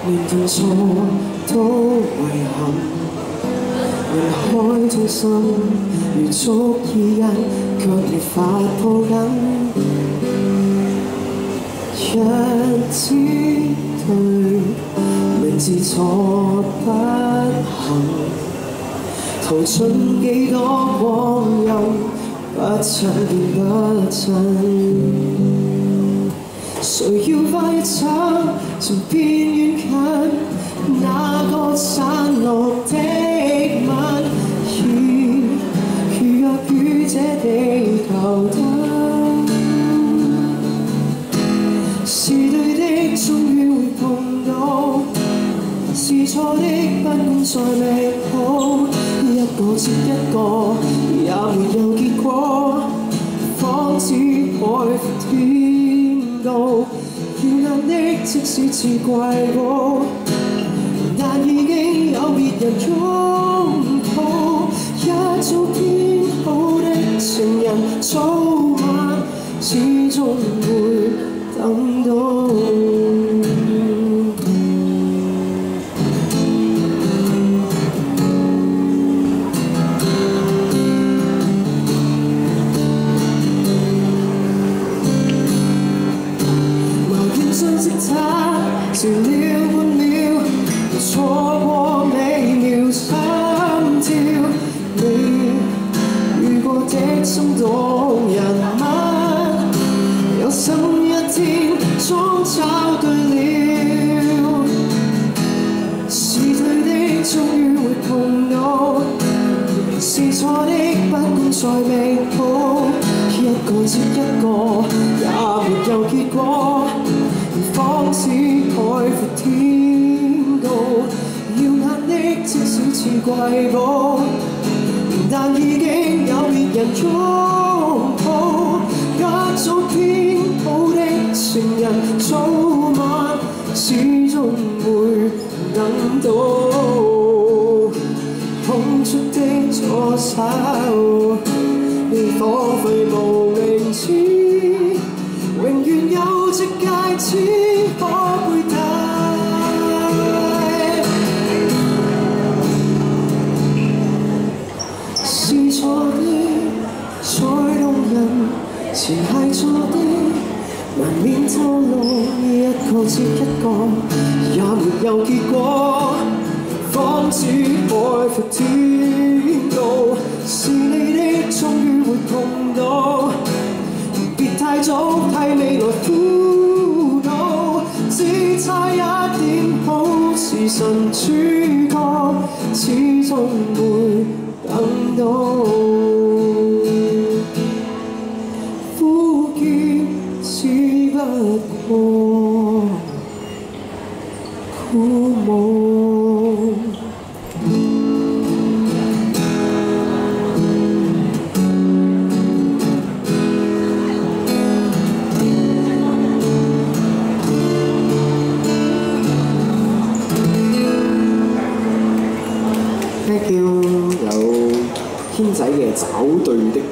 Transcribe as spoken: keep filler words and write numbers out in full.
連同錯都遺憾，人海中心如足以因，卻沒法抱緊。一支對，明知錯不行，淘盡幾多光陰，不親便不親。 誰要快一走，從邊遠近？那個散落的吻，如如若於這地球等，是對的終於會碰到，是錯的不管再美好，一個接一個，也沒有結果，方知海闊天高。 耀眼的即使似怪我，但已經有別人擁抱。一早編好的情人，早晚始終會等到。相識他，遲了半秒，錯過美妙心跳。你遇過的心動人物，有心一天終找對了，是對的終於會碰到，是錯的不管再美好，一個接一個，也沒有結果。 方知海闊天高，耀眼的即使似瑰寶，但已經有別人擁抱。一早編好的情人，早晚始終會等到。空出的左手，荒廢無名指，永遠有隻戒指。 可佩戴，是錯的再動人，前係錯的難免透露，一個接一個，也沒有結果，方知海闊天高，是你的終於會碰到，別太早替未來苦。 只差一點，好似神主角，始終會等到。苦澀只不過枯木。 叫有軒仔嘅找對的